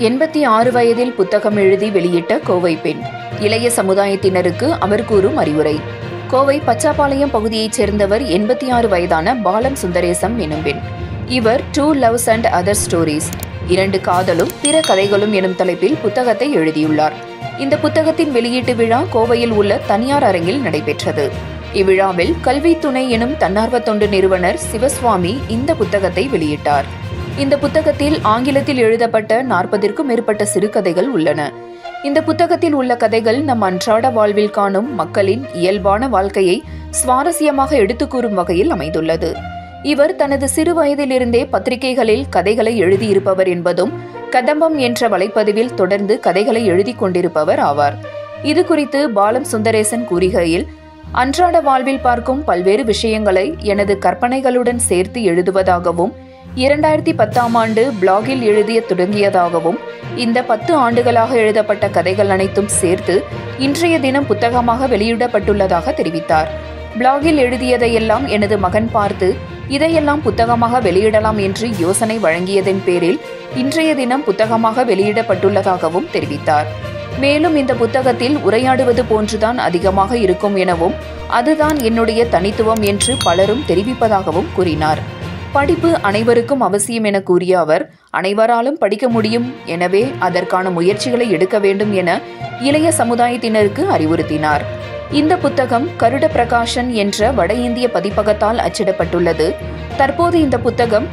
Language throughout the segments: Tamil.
86 வயதில் புத்தகம் எழுதி வெளியிட்ட கோவை பெண். இளைய சமுதாயத்தினருக்கு அவர் கூறும் அறிவுரை. கோவை பச்சாபாளையம் பகுதியைச் சேர்ந்தவர் 86 வயதான பாலம் சுந்தரேசம் எனும் பெண். இவர் 2 Loves and Other Stories 2 காதலும் பிற கதைகளும் எனும் தலைப்பில் புத்தகத்தை எழுதியுள்ளார். இந்த புத்தகத்தின் வெளியீட்டு விழா கோவையில் உள்ள தனியார் அரங்கில் நடைபெற்றது. இவ்விழாவில் கல்வி துணை எனும் தன்னார்வ தொண்டு நிறுவனர் சிவசுவாமி இந்த புத்தகத்தை வெளியிட்டார். இந்த புத்தகத்தில் ஆங்கிலத்தில் எழுதப்பட்ட 40ற்கும் மேற்பட்ட சிறுகதைகள் உள்ளன. இந்த புத்தகத்தில் உள்ள கதைகள் நம் அன்றாட வாழ்வில் காணும் மக்களின் இயல்பான வாழ்க்கையை சுவாரஸ்யமாக எடுத்துக் கூறும் வகையில் அமைந்துள்ளது. இவர் தனது சிறு வயதிலிருந்தே பத்திரிகைகளில் கதைகளை எழுதியிருப்பவர் என்பதும் கதம்பம் என்ற வலைப்பதிவில் தொடர்ந்து கதைகளை எழுதி கொண்டிருப்பவர் ஆவார். இது குறித்து பாலம் சுந்தரேசன் கூறுகையில், அன்றாட வாழ்வில் பார்க்கும் பல்வேறு விஷயங்களை எனது கற்பனைகளுடன் சேர்த்து எழுதுவதாகவும் 2010ஆம் ஆண்டு பிளாகில் எழுதிய தொடங்கியதாகவும் இந்த 10 ஆண்டுகளாக எழுதப்பட்ட கதைகள் அனைத்தும் சேர்த்து இன்றைய தினம் புத்தகமாக வெளியிடப்பட்டுள்ளதாக தெரிவித்தார். பிளாகில் எழுதியதையெல்லாம் எனது மகன் பார்த்து இதையெல்லாம் புத்தகமாக வெளியிடலாம் என்று யோசனை வழங்கியதன் பேரில் இன்றைய தினம் புத்தகமாக வெளியிடப்பட்டுள்ளதாகவும் தெரிவித்தார். மேலும் இந்த புத்தகத்தில் உரையாடுவது போன்றுதான் அதிகமாக இருக்கும் எனவும் அதுதான் என்னுடைய தனித்துவம் என்று பலரும் தெரிவிப்பதாகவும் கூறினார். படிப்பு அனைவருக்கும் அவசியம் என கூறிய அவர், அனைவராலும் படிக்க முடியும், எனவே அதற்கான முயற்சிகளை எடுக்க வேண்டும் என இளைய சமுதாயத்தினருக்கு அறிவுறுத்தினார். இந்த புத்தகம் கருட பிரகாஷன் என்ற வட இந்திய பதிப்பகத்தால் அச்சிடப்பட்டுள்ளது. தற்போது இந்த புத்தகம்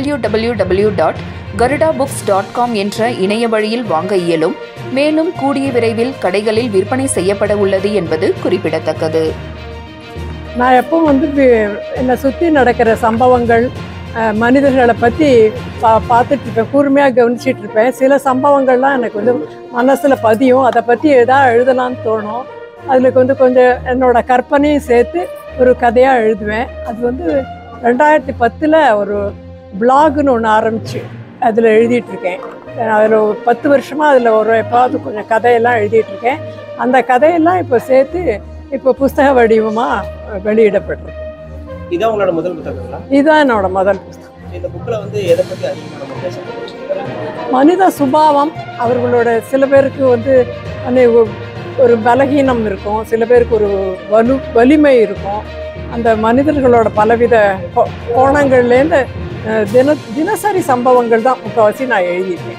www.garudabooks.com என்ற இணைய வழியில் வாங்க இயலும். மேலும் கூடிய விரைவில் கடைகளில் விற்பனை செய்யப்பட உள்ளது என்பது குறிப்பிடத்தக்கது. நான் எப்பவும் என்னை சுற்றி நடக்கிற சம்பவங்கள், மனிதர்களை பற்றி பார்த்துட்ருப்பேன், கூர்மையாக கவனிச்சிட்ருப்பேன். சில சம்பவங்கள்லாம் எனக்கு மனசில் பதியும். அதை பற்றி எதாவது எழுதலான்னு தோணும். அதில் கொஞ்சம் என்னோட கற்பனையும் சேர்த்து ஒரு கதையாக எழுதுவேன். அது 2010 ஒரு பிளாக்னு ஒன்று ஆரம்பிச்சு அதில் எழுதிட்டுருக்கேன். அதில் 10 வருஷமாக அதில் எப்பாவது கொஞ்சம் கதையெல்லாம் எழுதிட்டுருக்கேன். அந்த கதையெல்லாம் இப்போ சேர்த்து இப்போ புஸ்தக வடிவமாக வெளியிடப்படுறது. இதான் உங்களோட முதல் புத்தகங்களா? இதுதான் என்னோட முதல் புத்தகம். இந்த புக்கில் எதை பற்றி அதிகமாக நம்ம பேச மனித சுபாவம். அவர்களோட சில பேருக்கு ஒரு பலகீனம் இருக்கும், சில பேருக்கு ஒரு வலிமை இருக்கும். அந்த மனிதர்களோட பலவித கோணங்கள்லேருந்து தினசரி சம்பவங்கள் தான் முக்கால்வாசி நான் எழுதியிருக்கேன்.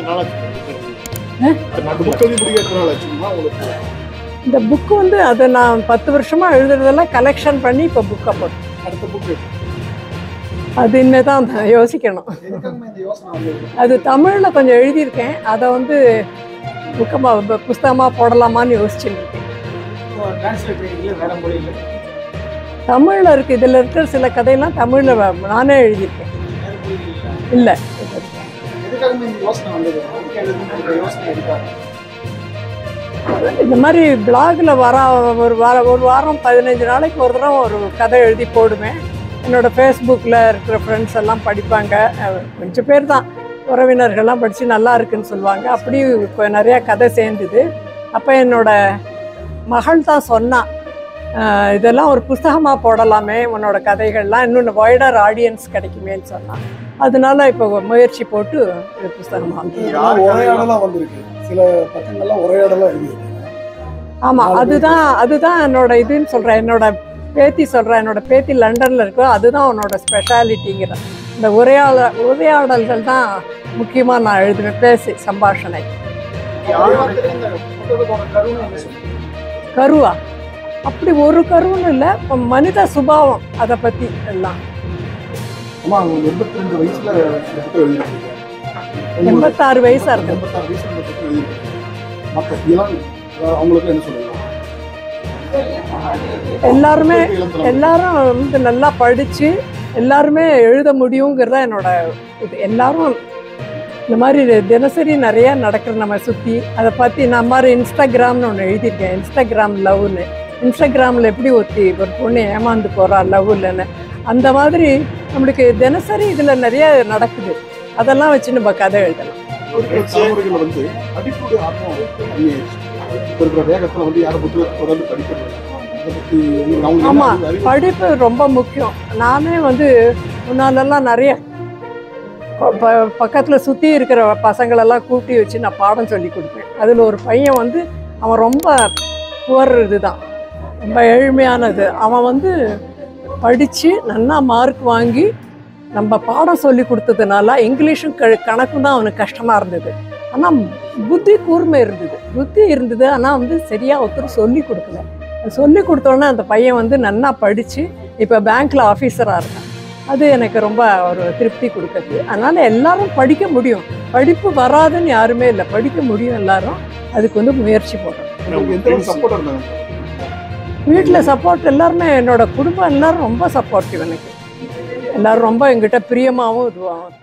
இந்த புக்கு அதை நான் 10 வருஷமாக எழுதுறதெல்லாம் கலெக்ஷன் பண்ணி இப்போ புக்கை போட்டேன். அது இனிமேதான் யோசிக்கணும். அது தமிழில் கொஞ்சம் எழுதியிருக்கேன். அதை புஸ்தகமாக போடலாமான்னு யோசிச்சுட்டு இருக்கேன். தமிழில் இருக்குது. இதில் இருக்கிற சில கதையெல்லாம் தமிழில் நானே எழுதியிருக்கேன். இல்லை, இந்த மாதிரி பிளாகில் ஒரு வாரம் 15 நாளைக்கு ஒரு தடவை ஒரு கதை எழுதி போடுவேன். என்னோடய ஃபேஸ்புக்கில் இருக்கிற ஃப்ரெண்ட்ஸ் எல்லாம் படிப்பாங்க. கொஞ்சம் பேர் தான், உறவினர்கள்லாம் படித்து நல்லா இருக்குன்னு சொல்லுவாங்க. அப்படி இப்போ நிறையா கதை சேர்ந்துது. அப்போ என்னோடய மகள் தான் சொன்னான், இதெல்லாம் ஒரு புஸ்தகமாக போடலாமே, உன்னோட கதைகள்லாம் இன்னொன்று வைடர் ஆடியன்ஸ் கிடைக்குமேன்னு சொன்னான். அதனால இப்போ முயற்சி போட்டு புஸ்தகமாக சில பக்கங்கள்லாம் உரையாடலாம் எழுதியிருக்கேன். ஆமாம், அதுதான் என்னோட இதுன்னு சொல்கிறேன். என்னோட பேத்தி லண்டனில் இருக்கோ, அதுதான் உன்னோட ஸ்பெஷாலிட்டிங்கிற. இந்த உரையாடல்கள் தான் முக்கியமாக நான் எழுதுவேன். பேசி சம்பாஷணை. கருவா அப்படி ஒரு கருன்னு இல்லை, மனித சுபாவம் அதை பற்றி எல்லாம். 82 வயசுல 86 வயசா இருக்கு. எல்லாரும் நல்லா படிச்சு எல்லாருமே எழுத முடியுங்கிறதா என்னோட இது. எல்லாரும் இந்த மாதிரி தினசரி நிறைய நடக்கிற நம்ம சுற்றி அதை பற்றி நான் மாதிரி இன்ஸ்டாகிராம்னு ஒன்று எழுதியிருக்கேன். இன்ஸ்டாகிராம் லவ்னு. இன்ஸ்டாகிராமில் எப்படி ஒரு பொண்ணு ஏமாந்து போகிறா லவ் இல்லைன்னு, அந்த மாதிரி நம்மளுக்கு தினசரி இதில் நிறைய நடக்குது. அதெல்லாம் வச்சு நம்ம கதை எழுதலாம். ஆமாம், படிப்பு ரொம்ப முக்கியம். நானே முன்னாலெல்லாம் நிறைய பக்கத்தில் சுற்றி இருக்கிற பசங்களெல்லாம் கூட்டி வச்சு நான் பாடம் சொல்லி கொடுப்பேன். அதில் ஒரு பையன் வந்து அவன் ரொம்ப புவர் இதுதான், ரொம்ப ஏழ்மையானது. அவன் வந்து படித்து நல்லா மார்க் வாங்கி நம்ம பாடம் சொல்லி கொடுத்ததுனால இங்கிலீஷும் கணக்கும் தான் அவனுக்கு கஷ்டமாக இருந்தது. ஆனால் புத்தி கூர்மை இருந்தது. ஆனால் வந்து சரியாக ஒருத்தர் சொல்லி கொடுக்கல. சொல்லி கொடுத்தோன்னே அந்த பையன் வந்து நல்லா படித்து இப்போ பேங்க்கில் ஆஃபீஸராக இருக்கான். அது எனக்கு ரொம்ப ஒரு திருப்தி கொடுக்குது. அதனால் எல்லாரும் படிக்க முடியும், படிப்பு வராதுன்னு யாருமே இல்லை, படிக்க முடியும் எல்லாரும். அதுக்கு வந்து முயற்சி போடுறோம். வீட்டில் சப்போர்ட் எல்லாருமே, என்னோட குடும்பம் எல்லாரும் ரொம்ப சப்போர்ட்டிவ். எனக்கு எல்லாரும் ரொம்ப எங்கிட்ட பிரியமாகவும் இதுவாகும்.